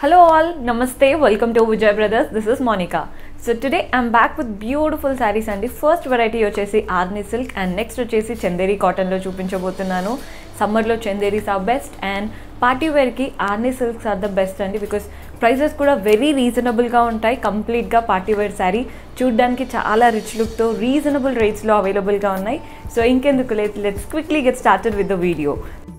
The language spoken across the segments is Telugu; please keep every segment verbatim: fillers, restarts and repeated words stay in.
Hello all, Namaste, welcome to Vijay Brothers. This is Monica. So today I'm back with beautiful sarees and the first variety vachesi Aarni silk and next vachesi Chanderi cotton lo chupinchabothunanu. Summer lo Chanderis are best and party wear ki Aarni silks are the best andi because prices kuda very reasonable ga untayi. Complete ga party wear saree చూడడానికి చాలా రిచ్ లుక్ తో రీజనబుల్ రేట్స్ లో అవైలబుల్ గా ఉన్నాయి. సో ఇంకెందుకు late let's quickly get started with the video.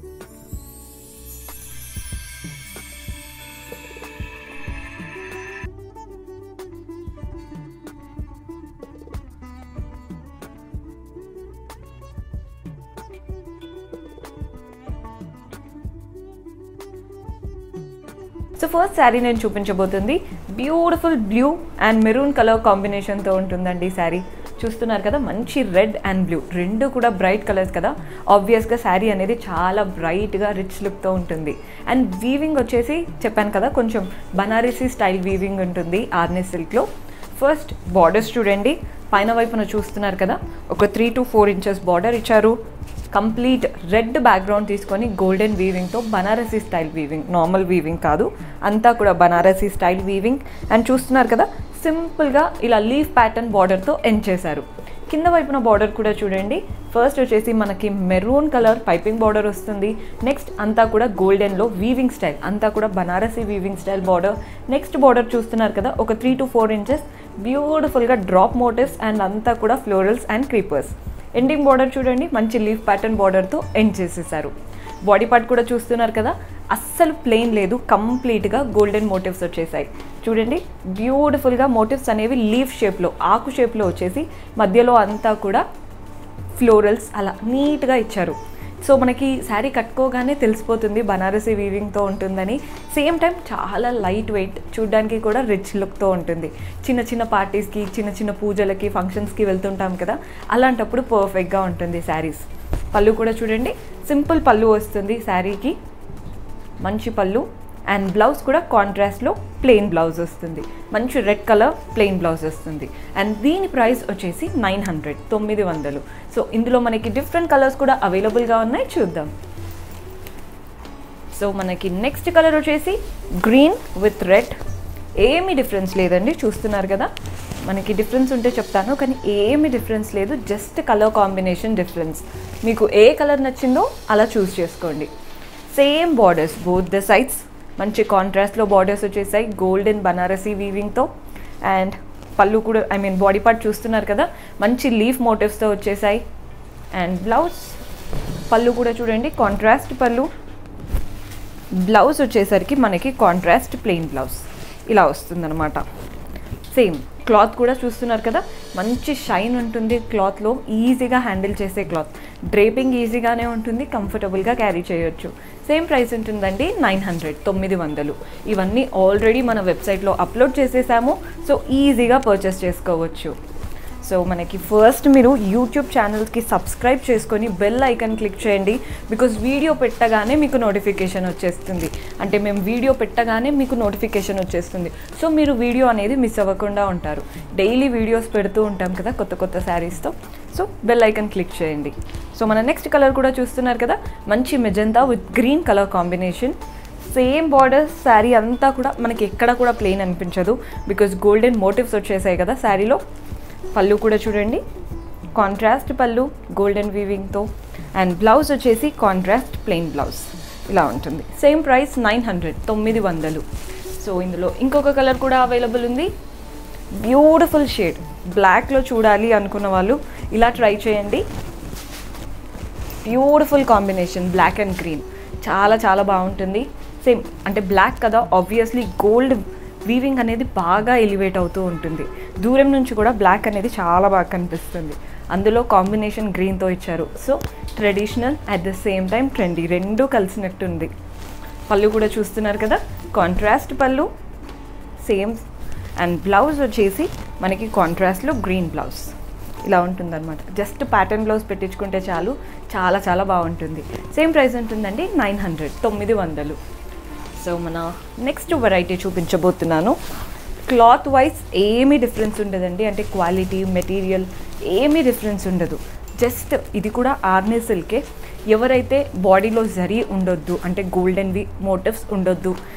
So first sari నేను చూపించబోతుంది beautiful blue and maroon colour కాంబినేషన్తో ఉంటుందండి. శారీ చూస్తున్నారు కదా, మంచి రెడ్ అండ్ బ్లూ రెండు కూడా బ్రైట్ కలర్స్ కదా. ఆబ్వియస్గా శారీ అనేది చాలా బ్రైట్గా రిచ్ లుక్తో ఉంటుంది. అండ్ వీవింగ్ వచ్చేసి చెప్పాను కదా, కొంచెం బనారసీ స్టైల్ వీవింగ్ ఉంటుంది ఆర్ని సిల్క్లో. ఫస్ట్ బార్డర్స్ చూడండి, పైన వైపున చూస్తున్నారు కదా, ఒక three to four inches border ఇచ్చారు. కంప్లీట్ రెడ్ బ్యాక్గ్రౌండ్ తీసుకొని గోల్డెన్ వీవింగ్తో Banarasi style weaving, normal weaving కాదు, అంతా కూడా బనారసీ స్టైల్ వీవింగ్. అండ్ చూస్తున్నారు కదా, సింపుల్గా ఇలా లీఫ్ ప్యాటర్న్ బార్డర్తో ఎండ్ చేశారు. కింద వైపున బార్డర్ కూడా చూడండి, ఫస్ట్ వచ్చేసి మనకి మెరూన్ కలర్ పైపింగ్ బార్డర్ వస్తుంది. నెక్స్ట్ అంతా కూడా గోల్డెన్లో వీవింగ్ స్టైల్, అంతా కూడా Banarasi weaving style border. Next border చూస్తున్నారు కదా, ఒక త్రీ టు ఫోర్ ఇంచెస్ బ్యూటిఫుల్గా డ్రాప్ మోటివ్స్ అండ్ అంతా కూడా florals and creepers. Ending border చూడండి, మంచి లీఫ్ ప్యాటర్న్ బార్డర్తో ఎండ్ చేసేసారు. బాడీ పార్ట్ కూడా చూస్తున్నారు కదా, అస్సలు ప్లెయిన్ లేదు, కంప్లీట్గా గోల్డెన్ మోటివ్స్ వచ్చేసాయి. చూడండి బ్యూటిఫుల్గా మోటివ్స్ అనేవి లీఫ్ షేప్లో, ఆకు షేప్లో వచ్చేసి మధ్యలో అంతా కూడా ఫ్లోరల్స్ అలా నీట్గా ఇచ్చారు. సో మనకి శారీ కట్టుకోగానే తెలిసిపోతుంది బనారసీ వీవింగ్తో ఉంటుందని. సేమ్ టైం చాలా లైట్ వెయిట్, చూడడానికి కూడా రిచ్ లుక్తో ఉంటుంది. చిన్న చిన్న పార్టీస్కి, చిన్న చిన్న పూజలకి, ఫంక్షన్స్కి వెళ్తుంటాం కదా, అలాంటప్పుడు పర్ఫెక్ట్గా ఉంటుంది శారీస్. పళ్ళు కూడా చూడండి, సింపుల్ పళ్ళు వస్తుంది శారీకి, మంచి పళ్ళు. అండ్ బ్లౌజ్ కూడా కాంట్రాస్ట్లో ప్లెయిన్ బ్లౌజ్ వస్తుంది, మంచి రెడ్ కలర్ ప్లెయిన్ బ్లౌజ్ వస్తుంది. అండ్ దీని ప్రైస్ వచ్చేసి నైన్ హండ్రెడ్ తొమ్మిది వందలు. సో ఇందులో మనకి డిఫరెంట్ కలర్స్ కూడా అవైలబుల్గా ఉన్నాయి, చూద్దాం. సో మనకి నెక్స్ట్ కలర్ వచ్చేసి గ్రీన్ విత్ రెడ్. ఏమీ డిఫరెన్స్ లేదండి, చూస్తున్నారు కదా. మనకి డిఫరెన్స్ ఉంటే చెప్తాను, కానీ ఏమీ డిఫరెన్స్ లేదు, జస్ట్ కలర్ కాంబినేషన్ డిఫరెన్స్. మీకు ఏ కలర్ నచ్చిందో అలా చూస్ చేసుకోండి. Same borders both the sides, మంచి కాంట్రాస్ట్లో బార్డర్స్ వచ్చేసాయి గోల్డెన్ బనారసీ వీవింగ్తో. అండ్ పళ్ళు కూడా, ఐ మీన్ బాడీ పార్ట్ చూస్తున్నారు కదా, మంచి లీఫ్ మోటివ్స్తో వచ్చేసాయి. అండ్ బ్లౌజ్, పళ్ళు కూడా చూడండి కాంట్రాస్ట్ పళ్ళు. బ్లౌజ్ వచ్చేసరికి మనకి కాంట్రాస్ట్ ప్లెయిన్ బ్లౌజ్ ఇలా వస్తుందన్నమాట. సేమ్ క్లాత్ కూడా చూస్తున్నారు కదా, మంచి షైన్ ఉంటుంది క్లాత్లో, ఈజీగా హ్యాండిల్ చేసే క్లాత్, డ్రేపింగ్ ఈజీగానే ఉంటుంది, కంఫర్టబుల్గా క్యారీ చేయొచ్చు. సేమ్ ప్రైస్ ఉంటుందండి నైన్ హండ్రెడ్ తొమ్మిది వందలు. ఇవన్నీ ఆల్రెడీ మన వెబ్సైట్లో అప్లోడ్ చేసేసాము, సో ఈజీగా పర్చేస్ చేసుకోవచ్చు. సో మనకి ఫస్ట్ మీరు యూట్యూబ్ ఛానల్కి సబ్స్క్రైబ్ చేసుకొని బెల్ ఐకాన్ క్లిక్ చేయండి, బికాజ్ వీడియో పెట్టగానే మీకు నోటిఫికేషన్ వచ్చేస్తుంది. అంటే మేము వీడియో పెట్టగానే మీకు నోటిఫికేషన్ వచ్చేస్తుంది, సో మీరు వీడియో అనేది మిస్ అవ్వకుండా ఉంటారు. డైలీ వీడియోస్ పెడుతూ ఉంటాం కదా కొత్త కొత్త శారీస్తో, సో బెల్ ఐకాన్ క్లిక్ చేయండి. సో మన నెక్స్ట్ కలర్ కూడా చూస్తున్నారు కదా, మంచి magenta with green colour combination. Same border, sari అంతా కూడా మనకి ఎక్కడ కూడా ప్లెయిన్ అనిపించదు, బికాజ్ గోల్డెన్ మోటివ్స్ వచ్చేసాయి కదా శారీలో. పళ్ళు కూడా చూడండి కాంట్రాస్ట్ పళ్ళు గోల్డెన్ వీవింగ్తో. అండ్ బ్లౌజ్ వచ్చేసి కాంట్రాస్ట్ ప్లెయిన్ బ్లౌజ్ ఇలా ఉంటుంది. సేమ్ ప్రైస్ నైన్ హండ్రెడ్ తొమ్మిది వందలు. సో ఇందులో ఇంకొక కలర్ కూడా అవైలబుల్ ఉంది, బ్యూటిఫుల్ షేడ్. బ్లాక్లో చూడాలి అనుకున్న వాళ్ళు ఇలా ట్రై చేయండి. Beautiful combination black and green, చాలా చాలా బాగుంటుంది. సేమ్ అంటే బ్లాక్ కదా, ఆబ్వియస్లీ గోల్డ్ వీవింగ్ అనేది బాగా ఎలివేట్ అవుతూ ఉంటుంది. దూరం నుంచి కూడా బ్లాక్ అనేది చాలా బాగా కనిపిస్తుంది. అందులో కాంబినేషన్ గ్రీన్తో ఇచ్చారు, so traditional at the same time trendy రెండూ కలిసినట్టుంది. పళ్ళు కూడా చూస్తున్నారు కదా, కాంట్రాస్ట్ పళ్ళు సేమ్. అండ్ బ్లౌజ్ వచ్చేసి మనకి కాంట్రాస్ట్లో గ్రీన్ బ్లౌజ్ ఇలా ఉంటుందన్నమాట. జస్ట్ ప్యాటర్న్ బ్లౌజ్ పెట్టించుకుంటే చాలు, చాలా చాలా బాగుంటుంది. సేమ్ ప్రైస్ ఉంటుందండి నైన్ హండ్రెడ్ తొమ్మిది వందలు. సో మన నెక్స్ట్ వెరైటీ చూపించబోతున్నాను. క్లాత్ వైజ్ ఏమీ డిఫరెన్స్ ఉండదండి, అంటే క్వాలిటీ మెటీరియల్ ఏమీ డిఫరెన్స్ ఉండదు. జస్ట్ ఇది కూడా ఆర్ని సిల్కే. ఎవరైతే బాడీలో జరీ ఉండొద్దు అంటే గోల్డెన్వి మోటివ్స్ ఉండొద్దు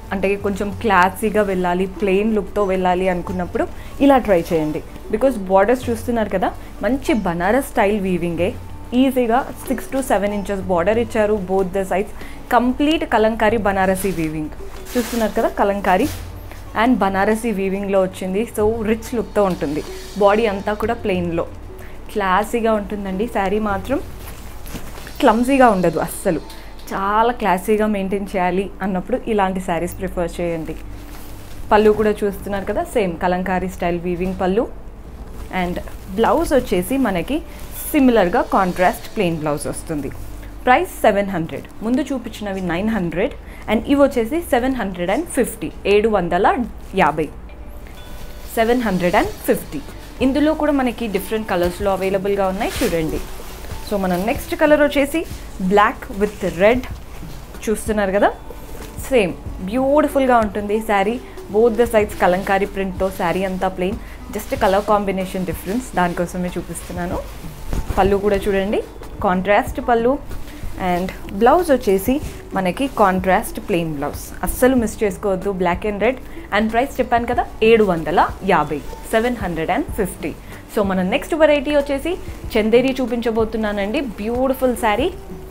అంటే కొంచెం క్లాసీగా వెళ్ళాలి, ప్లెయిన్ లుక్తో వెళ్ళాలి అనుకున్నప్పుడు ఇలా ట్రై చేయండి. బికాస్ బార్డర్స్ చూస్తున్నారు కదా, మంచి బనారస్ స్టైల్ వీవింగే. ఈజీగా six to seven inches border ఇచ్చారు, both the sides. Complete Kalamkari Banarasi weaving చూస్తున్నారు కదా, కలంకారీ అండ్ బనారసీ వీవింగ్లో వచ్చింది. సో రిచ్ లుక్తో ఉంటుంది. బాడీ అంతా కూడా ప్లెయిన్లో క్లాసీగా ఉంటుందండి. శారీ మాత్రం క్లమ్జీగా ఉండదు అస్సలు. చాలా క్లాసీగా మెయింటైన్ చేయాలి అన్నప్పుడు ఇలాంటి శారీస్ ప్రిఫర్ చేయండి. పళ్ళు కూడా చూస్తున్నారు కదా, సేమ్ కలంకారీ స్టైల్ వీవింగ్ పళ్ళు. అండ్ బ్లౌజ్ వచ్చేసి మనకి సిమిలర్గా కాంట్రాస్ట్ ప్లెయిన్ బ్లౌజ్ వస్తుంది. Price seven hundred. ముందు చూపించినవి నైన్ హండ్రెడ్ అండ్ ఇవి వచ్చేసి సెవెన్ హండ్రెడ్ అండ్ ఫిఫ్టీ ఏడు వందల యాభై సెవెన్ హండ్రెడ్ అండ్ ఫిఫ్టీ. ఇందులో కూడా మనకి డిఫరెంట్ కలర్స్లో అవైలబుల్గా ఉన్నాయి చూడండి. సో మన నెక్స్ట్ కలర్ వచ్చేసి బ్లాక్ విత్ రెడ్ చూస్తున్నారు కదా, సేమ్ బ్యూటిఫుల్గా ఉంటుంది sari. Both the sides Kalamkari ప్రింట్తో, శారీ అంతా plain, just colour combination difference, దానికోసమే చూపిస్తున్నాను. పళ్ళు కూడా చూడండి, కాంట్రాస్ట్ పళ్ళు. అండ్ బ్లౌజ్ వచ్చేసి మనకి కాంట్రాస్ట్ ప్లెయిన్ బ్లౌజ్, అస్సలు మిస్ చేసుకోవద్దు, black and red. And price చెప్పాను కదా, ఏడు వందల యాభై seven hundred and fifty. So మన నెక్స్ట్ వెరైటీ వచ్చేసి చందేరి చూపించబోతున్నానండి. Beautiful sari,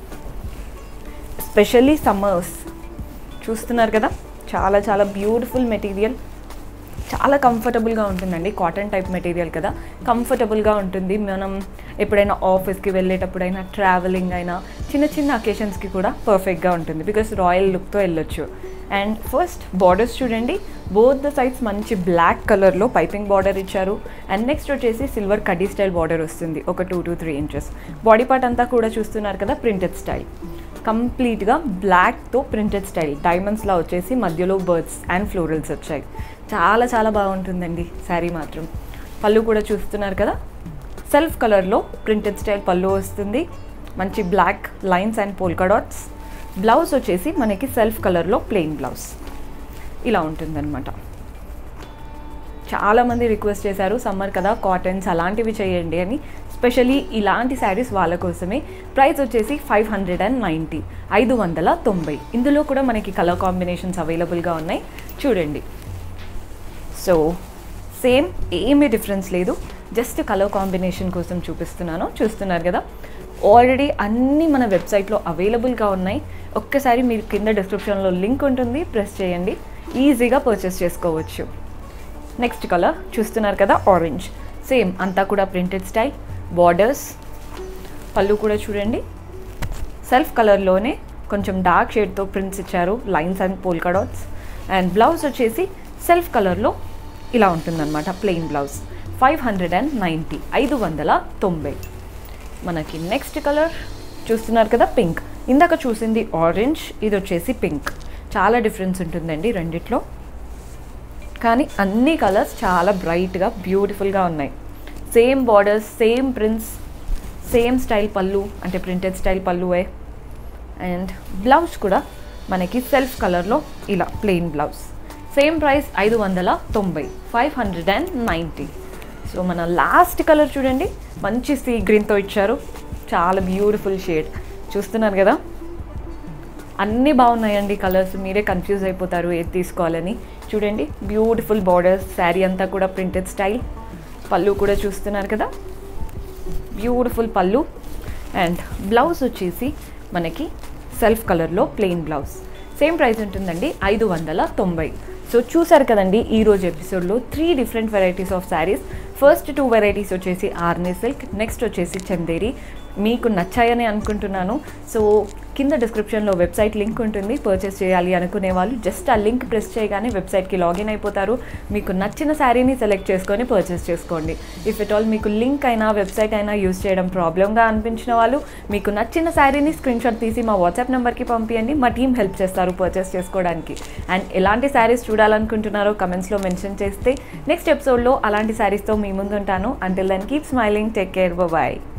specially summers. చూస్తున్నారు కదా, చాలా చాలా బ్యూటిఫుల్ మెటీరియల్, చాలా కంఫర్టబుల్గా ఉంటుందండి. కాటన్ టైప్ మెటీరియల్ కదా, కంఫర్టబుల్గా ఉంటుంది. మనం ఎప్పుడైనా ఆఫీస్కి వెళ్ళేటప్పుడైనా, ట్రావెలింగ్ అయినా, చిన్న చిన్న అకేషన్స్కి కూడా పర్ఫెక్ట్గా ఉంటుంది. బికాస్ రాయల్ లుక్తో వెళ్ళొచ్చు. అండ్ ఫస్ట్ బార్డర్స్ చూడండి, బోత్ ద సైడ్స్ మంచి బ్లాక్ కలర్లో పైపింగ్ బార్డర్ ఇచ్చారు. అండ్ నెక్స్ట్ వచ్చేసి సిల్వర్ కడ్డీ స్టైల్ బార్డర్ వస్తుంది, ఒక two to three inches. Body part అంతా కూడా చూస్తున్నారు కదా, ప్రింటెడ్ స్టైల్, కంప్లీట్గా బ్లాక్తో ప్రింటెడ్ స్టైల్, డైమండ్స్లా వచ్చేసి మధ్యలో బర్డ్స్ అండ్ ఫ్లోరల్స్ వచ్చాయి. చాలా చాలా బాగుంటుందండి శారీ మాత్రం. పళ్ళు కూడా చూస్తున్నారు కదా, సెల్ఫ్ కలర్లో ప్రింటెడ్ స్టైల్ పళ్ళు వస్తుంది, మంచి black lines and polka dots. Blouse వచ్చేసి మనకి సెల్ఫ్ కలర్లో ప్లెయిన్ బ్లౌజ్ ఇలా ఉంటుందన్నమాట. చాలామంది రిక్వెస్ట్ చేశారు సమ్మర్ కదా కాటన్స్ అలాంటివి చేయండి అని. స్పెషలీ ఇలాంటి శారీస్ వాళ్ళ కోసమే. ప్రైస్ వచ్చేసి ఫైవ్ హండ్రెడ్ అండ్ నైంటీ ఐదు వందల తొంభై. ఇందులో కూడా మనకి కలర్ కాంబినేషన్స్ అవైలబుల్గా ఉన్నాయి చూడండి. సో సేమ్ ఏమీ డిఫరెన్స్ లేదు, జస్ట్ కలర్ కాంబినేషన్ కోసం చూపిస్తున్నాను. చూస్తున్నారు కదా, ఆల్రెడీ అన్నీ మన వెబ్సైట్లో అవైలబుల్గా ఉన్నాయి. ఒక్కసారి మీరు కింద డిస్క్రిప్షన్లో లింక్ ఉంటుంది, ప్రెస్ చేయండి, ఈజీగా పర్చేస్ చేసుకోవచ్చు. నెక్స్ట్ కలర్ చూస్తున్నారు కదా, ఆరెంజ్. సేమ్ అంతా కూడా ప్రింటెడ్ స్టైల్, బార్డర్స్. పళ్ళు కూడా చూడండి, సెల్ఫ్ కలర్లోనే కొంచెం డార్క్ షేడ్తో ప్రింట్స్ ఇచ్చారు, lines and polka dots. And blouse వచ్చేసి సెల్ఫ్ కలర్లో ఇలా ఉంటుందన్నమాట, plain blouse. Five hundred and ninety ఐదు వందల తొంభై. మనకి నెక్స్ట్ కలర్ చూస్తున్నారు కదా, పింక్. ఇందాక చూసింది ఆరెంజ్, ఇది వచ్చేసి పింక్. చాలా డిఫరెన్స్ ఉంటుందండి రెండిట్లో, కానీ అన్ని కలర్స్ చాలా బ్రైట్గా బ్యూటిఫుల్గా ఉన్నాయి. Same borders, same prints, same style పళ్ళు, అంటే ప్రింటెడ్ స్టైల్ పళ్ళువే. అండ్ బ్లౌజ్ కూడా మనకి సెల్ఫ్ కలర్లో ఇలా ప్లెయిన్ బ్లౌజ్. సేమ్ ప్రైస్ ఐదు వందల తొంభై five hundred and ninety. So మన లాస్ట్ కలర్ చూడండి, మంచి సీ గ్రీన్తో ఇచ్చారు, చాలా బ్యూటిఫుల్ షేడ్. చూస్తున్నారు కదా, అన్నీ బాగున్నాయండి కలర్స్, మీరే కన్ఫ్యూజ్ అయిపోతారు ఏది తీసుకోవాలని. చూడండి, బ్యూటిఫుల్ బార్డర్స్, శారీ అంతా కూడా ప్రింటెడ్ స్టైల్. పళ్ళు కూడా చూస్తున్నారు కదా, బ్యూటిఫుల్ పళ్ళు. అండ్ బ్లౌజ్ వచ్చేసి మనకి సెల్ఫ్ కలర్లో ప్లెయిన్ బ్లౌజ్. సేమ్ ప్రైస్ ఉంటుందండి ఐదు వందల తొంభై. సో చూసారు కదండి ఈరోజు ఎపిసోడ్లో three different varieties of saris. First two varieties వచ్చేసి ఆర్నీ సిల్క్, నెక్స్ట్ వచ్చేసి చందేరి. మీకు నచ్చాయని అనుకుంటున్నాను. సో కింద డిస్క్రిప్షన్లో వెబ్సైట్ లింక్ ఉంటుంది, పర్చేస్ చేయాలి అనుకునే వాళ్ళు జస్ట్ ఆ లింక్ ప్రెస్ చేయగానే వెబ్సైట్కి లాగిన్ అయిపోతారు. మీకు నచ్చిన శారీని సెలెక్ట్ చేసుకొని పర్చేస్ చేసుకోండి. ఇఫ్ ఎట్ ఆల్ మీకు లింక్ అయినా వెబ్సైట్ అయినా యూజ్ చేయడం ప్రాబ్లంగా అనిపించిన వాళ్ళు మీకు నచ్చిన శారీని స్క్రీన్ షాట్ తీసి మా వాట్సాప్ నెంబర్కి పంపించండి, మా టీం హెల్ప్ చేస్తారు పర్చేస్ చేసుకోవడానికి. అండ్ ఎలాంటి శారీస్ చూడాలనుకుంటున్నారో కమెంట్స్లో మెన్షన్ చేస్తే నెక్స్ట్ ఎపిసోడ్లో అలాంటి శారీస్తో మీ ముందుంటాను. Until then keep smiling, take care, bye.